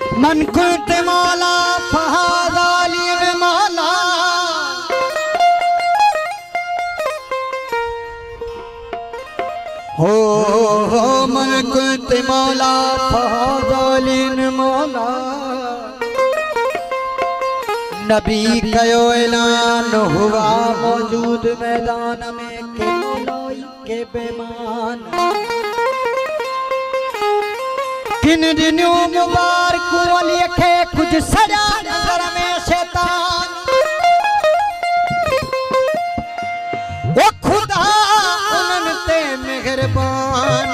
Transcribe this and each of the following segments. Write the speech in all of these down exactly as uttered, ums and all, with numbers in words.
मन कुत मौला फहाद आलिम मौला हो हो मन कुत मौला फहाद आलिम मौला नबी कयो ऐलान हुआ मौजूद मैदान में के मौलाई के बेमान किन दिनों मुबारक को लिखे कुछ सजा नजर में शैतान वो खुदा उन्हनि ते मेहरबान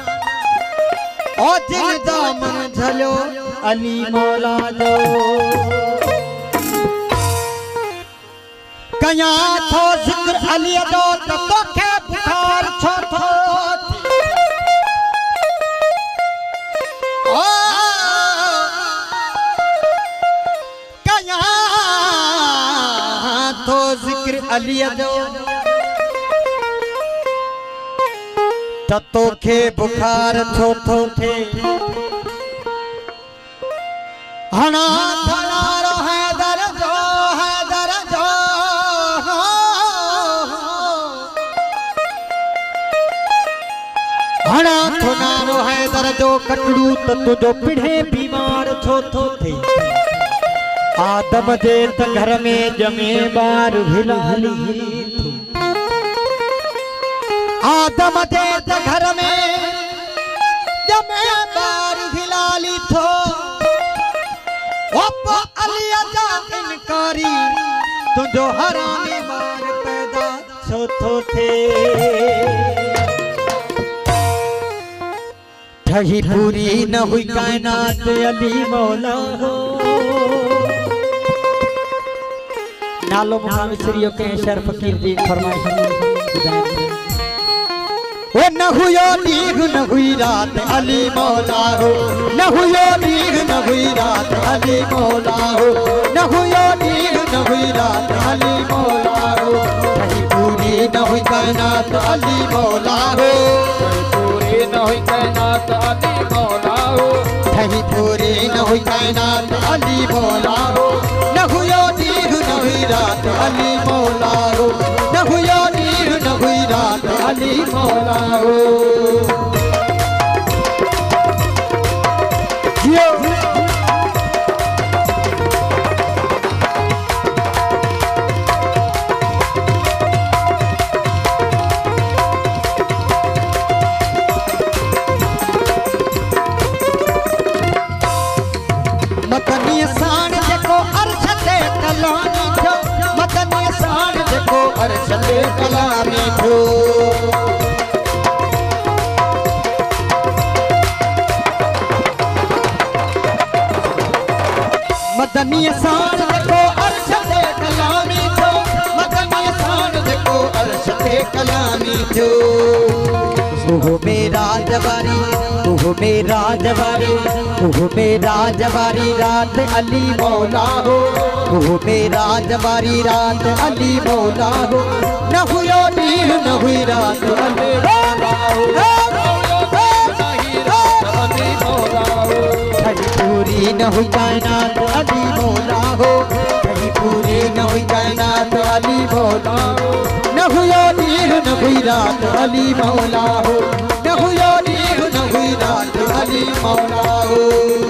और जिन दामन झलो अली मौला जो कया थो जिक्र अली जो तो तोखे बुखार छो थो कया थो जिक्र अली जो तो तोखे बुखार छो थो थे हना थनारो हैदर जो हैदर जो हना थनारो हैदर जो कटड़ू तो तुझो पिढ़े बीमार छो थो थे आदम जे त घर में जमे बार हिलाली आदम जे त घर में जमे बार हिलाली थो ओपो अली जा इनकारी तुझो हरामी बार पैदा छो थो थे ठही पूरी न हुई कायनात अली मौला हो नालो मुहाविसरियो के शर फकीर जी फरमाइश वो न हुयो दीग न हुई रात अली मौला हो न हुयो दीग न हुई रात अली मौला हो न हुयो दीग न हुई रात अली मौला हो ठही पूरी न हुई कायनात अली मौला हो पूरी न हुई कायनात अली मौला हो ठही पूरी न हुई कायनात अली मौला हो न हुयो दीग न हुई रात अली मौला हो न हुयो दीग न हुई रात अली मौला हो मदनी साण जेको अर्श ते कलामी थियो मदनी साण जेको अर्श ते कलामी थियो मदनी साण जेको अर्श ते कलामी थियो मदनी साण जेको अर्श ते कलामी थियो ओहो मेरा जवारी ओहो मेरा जवारी ओहो मेरा जवारी रात अली मौला हो ओहो मेरा जवारी रात अली मौला हो न हुयो दीन न हुई रात अली मौला हो ठही पूरी न हुई कायनात अली मौला हो ठही पूरी न हुई कायनात अली मौला हो न हुयो दीन न हुई रात अली मौला हो न हुयो दीन न हुई रात अली मौला हो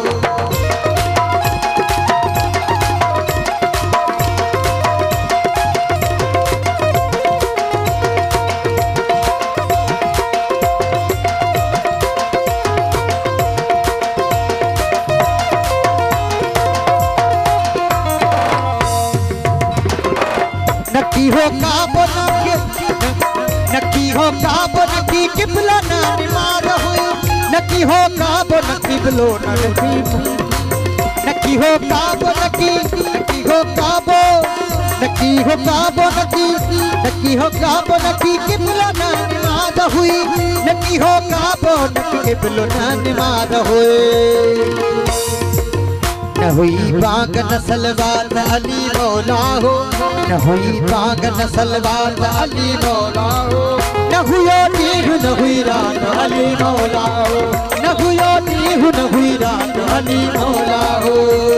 नकी हो काबो नकी नकी हो काबो नकी किबला ना निमार हुई नकी हो काबो नकी बिलो नकी नकी हो काबो नकी नकी हो काबो नकी हो काबो नकी नकी हो काबो नकी किबला ना निमार हुई नकी हो काबो नकी किबलो ना निमार हुई न हुई बाग नस्ल बात अली मौला हो न हुई बाग नस्ल बात अली मौला हो न हुयो दीह न हुई रात अली मौला हो न हुयो दीह न हुई रात अली मौला हो।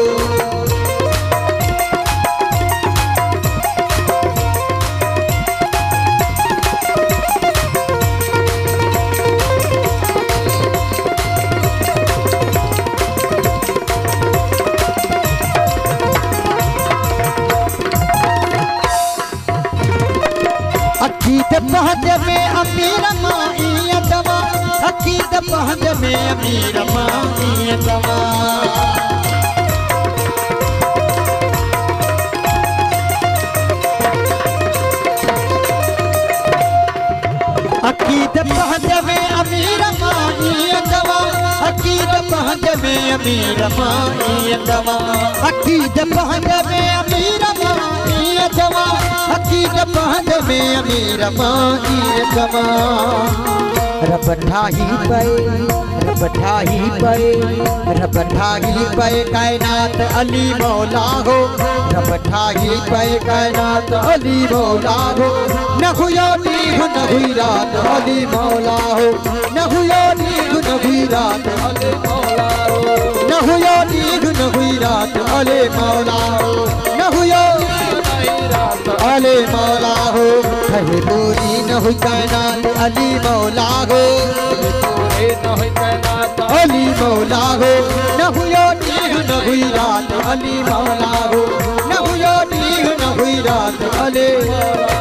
अकीद पहद में अमीर माई दवा, अकीद पहद में अमीर माई दवा। अकीद पहद में अमीर माई दवा, अकीद पहद में अमीर माई दवा, अकीद पहद में अमीर माई दवा, अकीद पहद में अमीर माई दवा। रब ठाही पे रब ठाही पे रब ठाही पे कायनात अली मौला हो। रब ठाही पे कायनात अली मौला हो। न हुआ दीघ न हुई रात अली मौला हो। न हुआ दीघ न हुई रात अली मौला हो। न हुआ दीघ न हुई रात अली मौला हो। न हुआ अली मौला हो। कहे पूरी न हुई कायनात अली मौला हो। अली मौला हो। न हुआ दीघ न हुई रात अली मौला हो। न हुआ दीघ न हुई रात अली मौला।